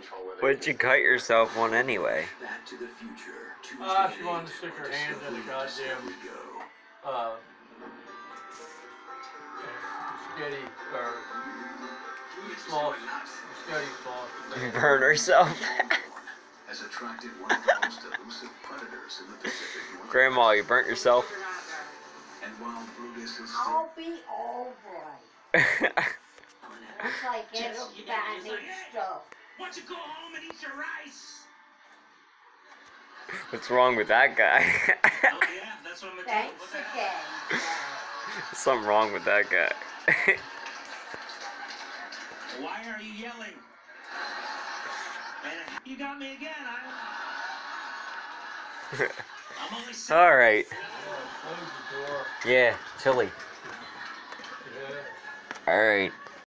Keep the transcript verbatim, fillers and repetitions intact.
Why'd you cut yourself one anyway? Ah, uh, she wanted to stick her hands in the goddamn, uh, sketty, or small, sketty small. Burn herself? Grandma, you burnt yourself? I'll be alright. Looks like everybody stuff. Why don't you go home and eat your rice? What's wrong with that guy? Oh yeah, that's what I'm gonna do. Thanks again. Something wrong with that guy. Why are you yelling? Man, you got me again. I... I'm only saying. All right. Yeah, close the door. Yeah, chilly. Yeah. All right.